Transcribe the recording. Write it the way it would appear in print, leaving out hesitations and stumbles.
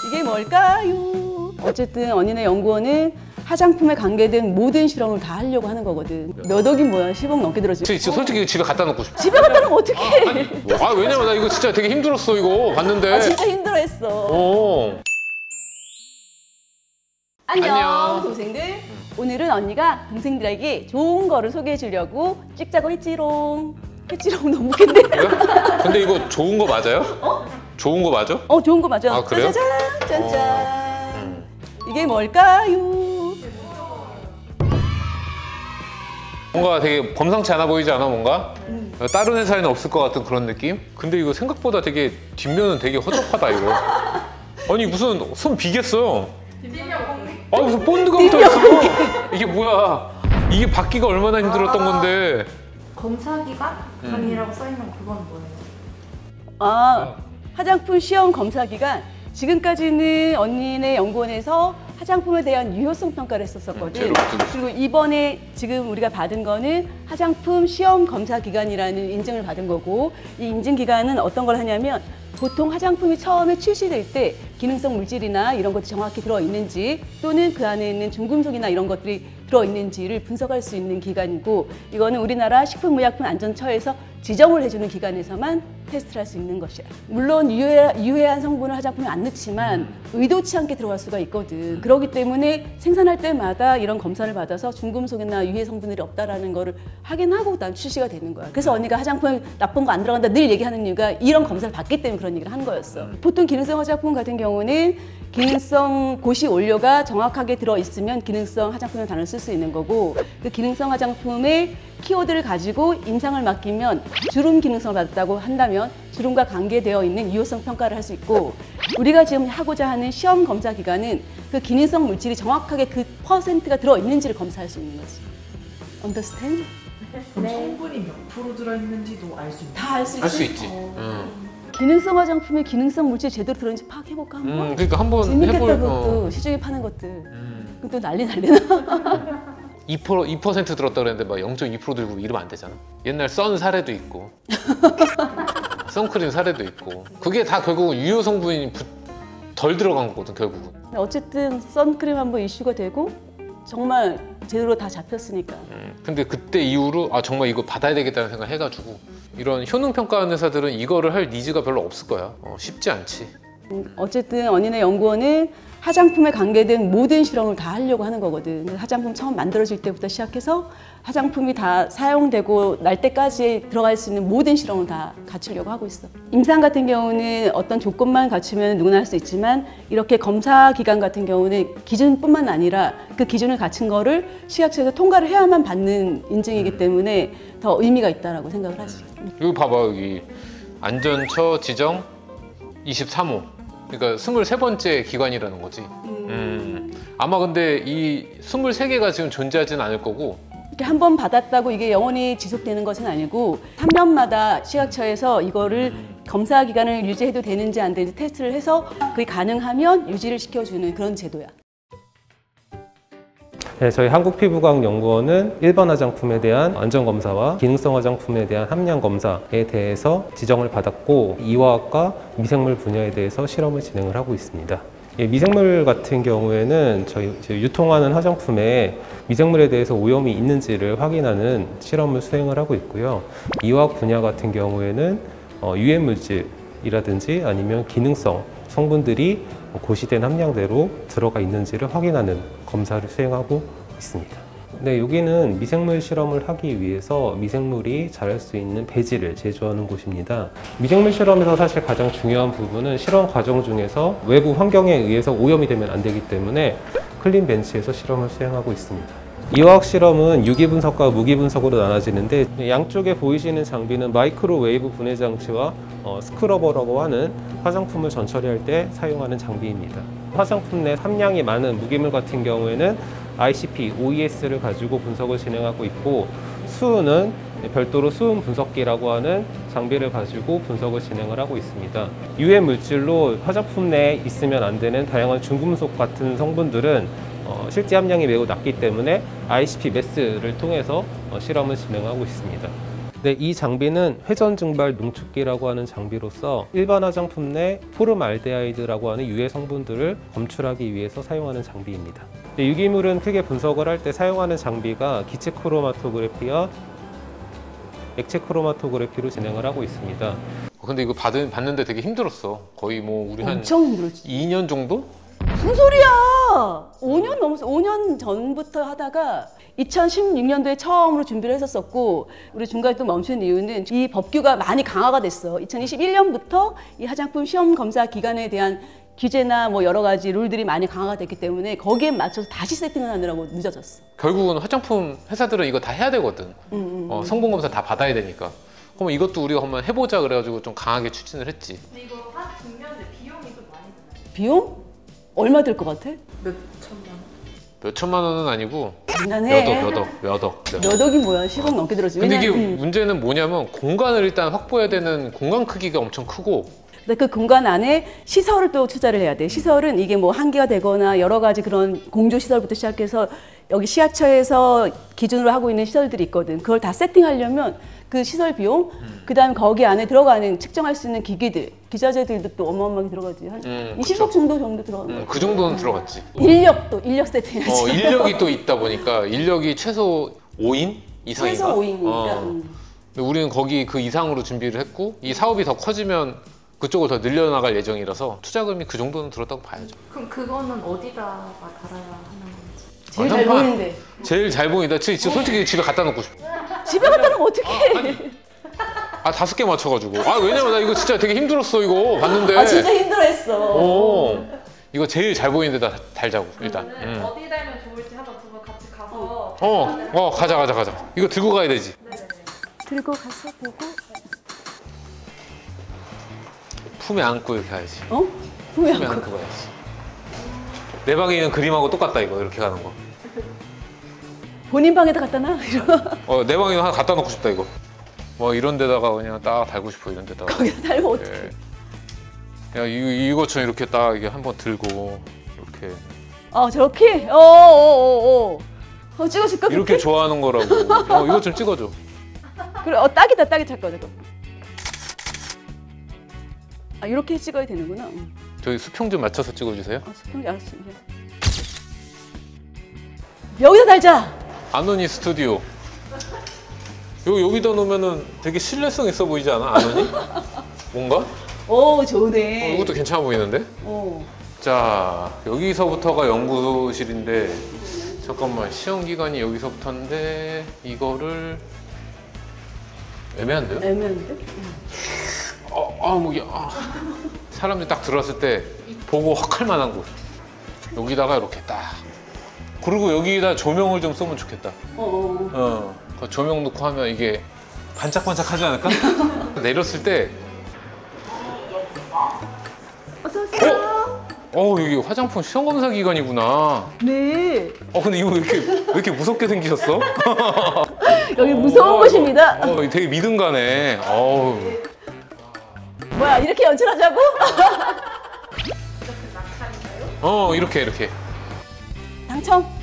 이게 뭘까요? 어쨌든 언니네 연구원은 화장품에 관계된 모든 실험을 다 하려고 하는 거거든. 몇 억이 뭐야? 10억 넘게 들어지. 솔직히 집에 갖다 놓고 싶어. 집에 갖다 놓으면 어떡해? 왜냐면 나 이거 진짜 되게 힘들었어, 이거 봤는데. 진짜 힘들어했어. 안녕 동생들. 오늘은 언니가 동생들에게 좋은 거를 소개해 주려고 찍자고 했지롱. 했지롱 너무 웃긴데. 근데 이거 좋은 거 맞아요? 좋은 거 맞아? 좋은 거 맞아. 아, 그래요? 짜자잔, 짠짠. 이게 뭘까요? 뭔가 되게 범상치 않아 보이지 않아, 뭔가? 다른 회사에는 없을 것 같은 그런 느낌? 근데 이거 생각보다 되게 뒷면은 되게 허접하다, 이거. 아니 무슨 손 비겠어요. 무슨 본드가 붙어있어. 이게 뭐야. 이게 받기가 얼마나 힘들었던 건데. 검사기간이라고 써있는 그건 뭐예요? 화장품 시험 검사기간. 지금까지는 언니네 연구원에서 화장품에 대한 유효성 평가를 했었거든. 그리고 이번에 지금 우리가 받은 거는 화장품 시험 검사 기간이라는 인증을 받은 거고, 이 인증 기간은 어떤 걸 하냐면 보통 화장품이 처음에 출시될 때 기능성 물질이나 이런 것들이 정확히 들어있는지, 또는 그 안에 있는 중금속이나 이런 것들이 들어있는지를 분석할 수 있는 기간이고, 이거는 우리나라 식품의약품안전처에서 지정을 해주는 기관에서만 테스트를 할 수 있는 것이야. 물론 유해한 성분을 화장품에 안 넣지만 의도치 않게 들어갈 수가 있거든. 그렇기 때문에 생산할 때마다 이런 검사를 받아서 중금속이나 유해 성분들이 없다라는 거를 확인하고 난 출시가 되는 거야. 그래서 언니가 화장품에 나쁜 거 안 들어간다 늘 얘기하는 이유가 이런 검사를 받기 때문에 그런 얘기를 한 거였어. 보통 기능성 화장품 같은 경우는 기능성 고시 원료가 정확하게 들어있으면 기능성 화장품의 단어를 쓸 수 있는 거고, 그 기능성 화장품의 키워드를 가지고 임상을 맡기면 주름 기능성을 받았다고 한다면 주름과 관계되어 있는 유효성 평가를 할 수 있고, 우리가 지금 하고자 하는 시험 검사 기간은 그 기능성 물질이 정확하게 그 퍼센트가 들어있는지를 검사할 수 있는 거지. Understand? 그럼 성분이 몇 프로 들어있는지도 알 수 있나요? 다 알 수 있지. 할 수 있지. 기능성 화장품에 기능성 물질이 제대로 들어있는지 파악해볼까 한번? 그러니까 한번 재밌겠다. 해볼. 그것도 시중에 파는 것들. 그것도 난리나. 2% 들었다 그랬는데 막 0.2% 들고 이러면 안 되잖아. 옛날 선 사례도 있고 선크림 사례도 있고, 그게 다 결국은 유효 성분이 덜 들어간 거거든, 결국은. 어쨌든 선크림 한번 이슈가 되고 정말 제대로 다 잡혔으니까. 근데 그때 이후로 정말 이거 받아야 되겠다는 생각 해가지고, 이런 효능 평가하는 회사들은 이거를 할 니즈가 별로 없을 거야. 쉽지 않지. 어쨌든 언니네 연구원은 화장품에 관계된 모든 실험을 다 하려고 하는 거거든. 화장품 처음 만들어질 때부터 시작해서 화장품이 다 사용되고 날 때까지 들어갈 수 있는 모든 실험을 다 갖추려고 하고 있어. 임상 같은 경우는 어떤 조건만 갖추면 누구나 할 수 있지만, 이렇게 검사 기간 같은 경우는 기준뿐만 아니라 그 기준을 갖춘 거를 시약처에서 통과를 해야만 받는 인증이기 때문에 더 의미가 있다고 생각을 하지. 여기 봐봐, 여기 안전처 지정 23호. 그러니까 23번째 기관이라는 거지. 아마 근데 이 23개가 지금 존재하지는 않을 거고, 이렇게 한 번 받았다고 이게 영원히 지속되는 것은 아니고 3년마다 시각처에서 이거를 검사 기간을 유지해도 되는지 안 되는지 테스트를 해서 그게 가능하면 유지를 시켜주는 그런 제도야. 네, 저희 한국피부과학연구원은 일반 화장품에 대한 안전검사와 기능성 화장품에 대한 함량검사에 대해서 지정을 받았고, 이화학과 미생물 분야에 대해서 실험을 진행을 하고 있습니다. 미생물 같은 경우에는 저희 유통하는 화장품에 미생물에 대해서 오염이 있는지를 확인하는 실험을 수행을 하고 있고요. 이화학 분야 같은 경우에는 유해 물질이라든지 아니면 기능성 성분들이 고시된 함량대로 들어가 있는지를 확인하는 검사를 수행하고 있습니다. 네, 여기는 미생물 실험을 하기 위해서 미생물이 자랄 수 있는 배지를 제조하는 곳입니다. 미생물 실험에서 사실 가장 중요한 부분은 실험 과정 중에서 외부 환경에 의해서 오염이 되면 안 되기 때문에 클린 벤치에서 실험을 수행하고 있습니다. 이화학 실험은 유기 분석과 무기 분석으로 나눠지는데, 양쪽에 보이시는 장비는 마이크로웨이브 분해 장치와 스크러버라고 하는 화장품을 전처리할 때 사용하는 장비입니다. 화장품 내 함량이 많은 무기물 같은 경우에는 ICP, OES를 가지고 분석을 진행하고 있고, 수은은 별도로 수은 분석기라고 하는 장비를 가지고 분석을 진행을 하고 있습니다. 유해 물질로 화장품 내에 있으면 안 되는 다양한 중금속 같은 성분들은 실제 함량이 매우 낮기 때문에 ICP 매스를 통해서 실험을 진행하고 있습니다. 네, 이 장비는 회전 증발 농축기라고 하는 장비로서 일반 화장품 내 포름알데하이드라고 하는 유해 성분들을 검출하기 위해서 사용하는 장비입니다. 네, 유기물은 크게 분석을 할 때 사용하는 장비가 기체 크로마토그래피와 액체 크로마토그래피로 진행을 하고 있습니다. 근데 이거 봤는데 되게 힘들었어. 거의 뭐 우리 한 엄청 힘들었지. 2년 정도? 무슨 소리야! 5년 넘었어. 5년 전부터 하다가 2016년도에 처음으로 준비를 했었었고, 우리 중간에 또 멈춘 이유는 이 법규가 많이 강화가 됐어. 2021년부터 이 화장품 시험 검사 기간에 대한 규제나 뭐 여러 가지 룰들이 많이 강화가 됐기 때문에 거기에 맞춰서 다시 세팅을 하느라고 늦어졌어. 결국은 화장품 회사들은 이거 다 해야 되거든. 성분 검사 다 받아야 되니까. 그럼 이것도 우리가 한번 해보자 그래가지고 좀 강하게 추진을 했지. 근데 이거 한 중년대 비용이 좀 많이 드나요? 비용? 얼마 들 것 같아? 몇 천만 원? 몇 천만 원은 아니고 장난해. 몇 억. 몇 억이 뭐야? 10억 넘게 들었지. 근데 이게 왜냐면, 문제는 뭐냐면 공간을 일단 확보해야 되는 공간 크기가 엄청 크고 근데 그 공간 안에 시설을 또 투자를 해야 돼. 시설은 이게 뭐 한계가 되거나 여러 가지 그런 공조 시설부터 시작해서 여기 시야처에서 기준으로 하고 있는 시설들이 있거든. 그걸 다 세팅하려면 그 시설 비용, 그다음에 거기 안에 들어가는 측정할 수 있는 기기들, 기자재들도 또 어마어마하게 들어가지. 한 20억 정도 들어가는 거야. 그 정도는 들어갔지. 인력 세팅해야지. 인력이 또 있다 보니까 인력이 최소 5인 이상인가? 최소 5인이니까. 근데 우리는 거기 그 이상으로 준비를 했고 이 사업이 더 커지면 그쪽을 더 늘려나갈 예정이라서 투자금이 그 정도는 들었다고 봐야죠. 그럼 그거는 어디다가 달아야 하는 건지? 제일 잘 보이는데. 제일 잘 보인다. 솔직히 집에 갖다 놓고 싶어. 집에 갖다 놓으면 어떡해. 아 5개 맞춰가지고. 아 왜냐면 나 이거 진짜 되게 힘들었어 이거 봤는데. 아 진짜 힘들어했어. 이거 제일 잘 보이는 데다 달자고 일단. 그러면 어디 달면 좋을지 한번 두 분 같이 가서 가자. 이거 들고 가야 되지. 들고 가서 보고. 품에 안고 이렇게 가야지. 어? 품에 품에 안고 가야지. 내 방에 있는 그림하고 똑같다 이거 이렇게 가는 거. 본인 방에다 갖다 놔? 내 방에 하나 갖다 놓고 싶다 이거. 뭐 이런 데다가 그냥 딱 달고 싶어 이런 데다가. 거기다 달면 어떡해. 야 이것처럼 이렇게 딱 이게 한번 들고 이렇게. 저렇게? 찍어줄까? 이렇게 그렇게? 좋아하는 거라고. 이거 좀 찍어줘. 그래, 딱이다, 잠깐. 이렇게 찍어야 되는구나. 저희 수평 좀 맞춰서 찍어주세요. 수평 알았어. 여기다 달자. 아노니 스튜디오. 여기다 놓으면은 되게 신뢰성 있어 보이지 않아? 아노니? 뭔가? 오, 좋네. 이것도 괜찮아 보이는데? 자, 여기서부터가 연구실인데 잠깐만, 시험 기간이 여기서부터인데 이거를 애매한데요? 애매한데? 사람들이 딱 들어왔을 때 보고 확 할 만한 곳. 여기다가 이렇게 딱. 그리고 여기다 조명을 좀 쏘면 좋겠다. 그 조명 넣고 하면 이게 반짝반짝 하지 않을까? 내렸을 때 어서 오세요. 여기 화장품 시험 검사 기간이구나. 네. 근데 이거 왜 이렇게 무섭게 생기셨어? 여기 무서운 곳입니다. 되게 믿음 가네. 뭐야, 이렇게 연출하자고? 이렇게. 당첨.